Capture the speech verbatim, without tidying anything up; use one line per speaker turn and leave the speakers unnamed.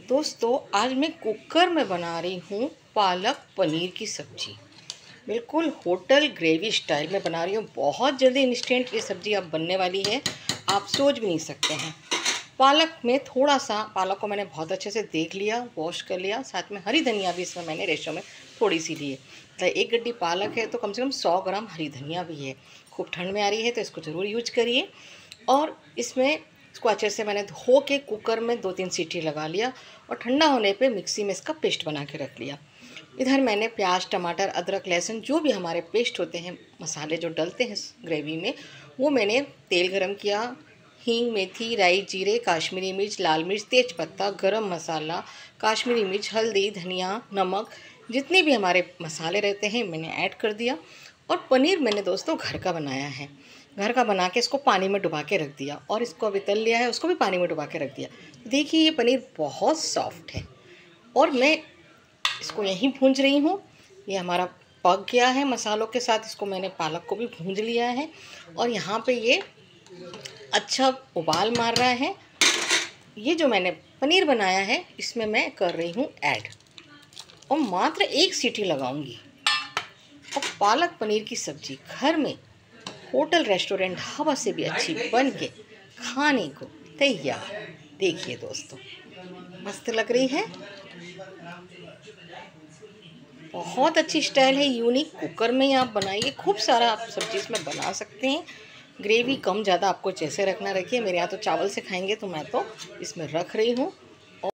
दोस्तों आज मैं कुकर में बना रही हूँ पालक पनीर की सब्ज़ी। बिल्कुल होटल ग्रेवी स्टाइल में बना रही हूँ। बहुत जल्दी इंस्टेंट ये सब्ज़ी अब बनने वाली है, आप सोच भी नहीं सकते हैं। पालक में थोड़ा सा, पालक को मैंने बहुत अच्छे से देख लिया, वॉश कर लिया। साथ में हरी धनिया भी इसमें मैंने रेशो में थोड़ी सी ली है। तो एक गड्डी पालक है तो कम से कम सौ ग्राम हरी धनिया भी है। खूब ठंड में आ रही है तो इसको ज़रूर यूज करिए। और इसमें इसको अच्छे से मैंने धो के कुकर में दो तीन सीटी लगा लिया और ठंडा होने पे मिक्सी में इसका पेस्ट बना के रख लिया। इधर मैंने प्याज, टमाटर, अदरक, लहसुन जो भी हमारे पेस्ट होते हैं, मसाले जो डलते हैं ग्रेवी में, वो मैंने तेल गरम किया। हींग, मेथी, राई, जीरे, काश्मीरी मिर्च, लाल मिर्च, तेज पत्ता, गरम मसाला, काश्मीरी मिर्च, हल्दी, धनिया, नमक, जितने भी हमारे मसाले रहते हैं मैंने ऐड कर दिया। और पनीर मैंने दोस्तों घर का बनाया है, घर का बना के इसको पानी में डुबा के रख दिया और इसको अभी तल लिया है, उसको भी पानी में डुबा के रख दिया। देखिए ये पनीर बहुत सॉफ्ट है और मैं इसको यहीं भूंज रही हूँ। ये हमारा पक गया है मसालों के साथ। इसको मैंने पालक को भी भूंज लिया है और यहाँ पे ये अच्छा उबाल मार रहा है। ये जो मैंने पनीर बनाया है इसमें मैं कर रही हूँ ऐड और मात्र एक सीटी लगाऊंगी और पालक पनीर की सब्ज़ी घर में होटल रेस्टोरेंट ढाबा से भी अच्छी बन के खाने को तैयार। देखिए दोस्तों मस्त लग रही है, बहुत अच्छी स्टाइल है, यूनिक। कुकर में ही आप बनाइए, खूब सारा आप सब्जी इसमें बना सकते हैं। ग्रेवी कम ज़्यादा आपको जैसे रखना रखिए। मेरे यहाँ तो चावल से खाएंगे तो मैं तो इसमें रख रही हूँ